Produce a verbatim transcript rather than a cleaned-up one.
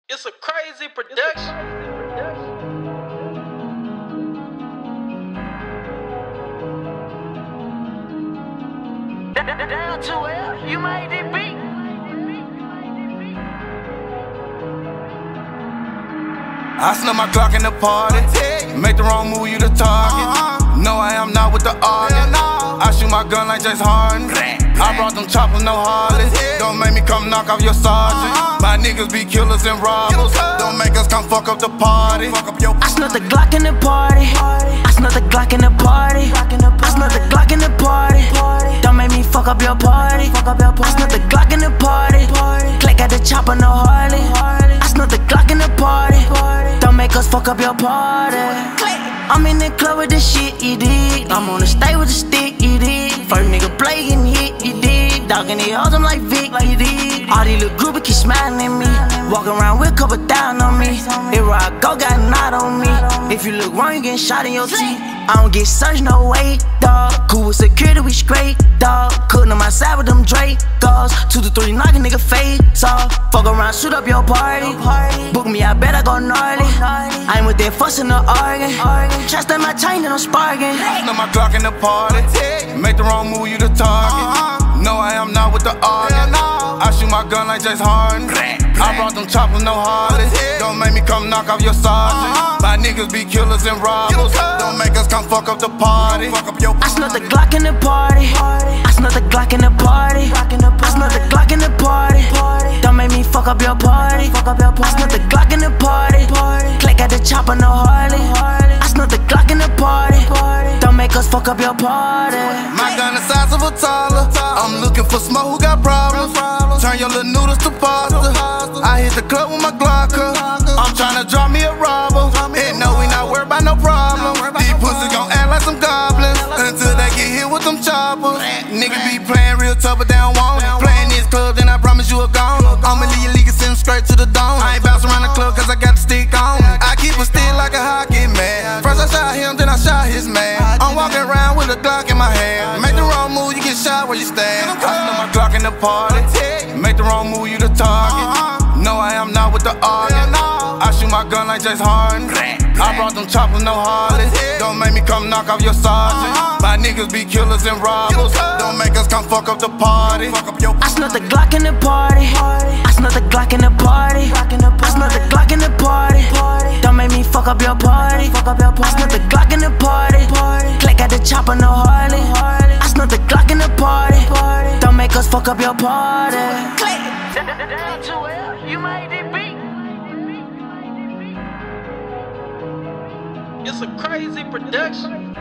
It's a crazy production. Down to L, you made it beat. I snuck my clock in the party. Make the wrong move, you the target. No, I am not with the argument. I shoot my gun like James Harden. I brought them choppers, no Harleys. Don't make me come knock off your sergeant. My niggas be killers and robbers. Don't make us come fuck up the party. I snuck the Glock in the party. I snuck the Glock in the party. I snuck the Glock in the party. Don't make me fuck up your party. I snuck the Glock in the party. Click at the chopper, no Harley. I snuck the Glock in the party. Don't make us fuck up your party. I'm in the club with the shit, you dig. I'm on the stage with the stick, you dig. First nigga play getting hit, you dig. Dogging the hoes, I'm like Vic, you dig. All these little groupies keep smiling at me. Walking around with a couple down on me. Everywhere I go, got a knot on me. If you look wrong, you getting shot in your teeth. I don't get searched, no way, dawg. Cool with security, we straight, dawg. Cooking on my side with them Dracos. Two to three, knocking nigga face off. Fuck around, shoot up your party. Book me, I bet I go gnarly. I ain't with that fussing or arguing. Trust in my chain and I'm sparking. Snuck my clock in the party. Make the wrong move, you the target. No, I am not with the argument. I shoot my gun like James Harden. I brought them choppers, no Harleys. Don't make me come knock off your sergeant. My niggas be killers and robbers. Don't make us come fuck up the party. I snuck the Glock in the party. I snuck the Glock in the party. I snuck the Glock in the party. Don't make me fuck up your party. I snuck the Glock in the party. Click at the chopper, no Harley. I snuck the Glock in the party. Don't make us fuck up your party. My gun the size of a toddler. I'm looking for smoke who got problems. Turn your little noodles to pasta. I hit the club with my Glocker. I'm tryna drop me a robber. And no, we not worried about no problem. These pussies gon' act like some goblins until they get hit with them choppers. Niggas be playing real tough, but they don't want it. Playing this club, then I promise you a gone. I'ma leave your league and send them straight to the dome. I ain't bouncing around the club cause I got the stick on. I keep a stick like a hockey man. First I shot him, then I shot his man. I'm walking around with a Glock in my hand. Make the wrong move, you get shot where you stand. I snuck my Glock in the party. Make the wrong move, you the target. No, I am not with the argument. I shoot my gun like James Harden. I brought them choppers, no Harleys. Don't make me come knock off your sergeant. My niggas be killers and robbers. Don't make us come fuck up the party. I snuck the Glock in the party. I snuck the Glock in the party. I snuck the Glock in the party. Don't make me fuck up your party. I snuck the Glock in the party. Click at the chopper, no Harley. I snuck the Glock in the party. Don't make us fuck up your party. Down to L, you made it beat. It's a crazy production.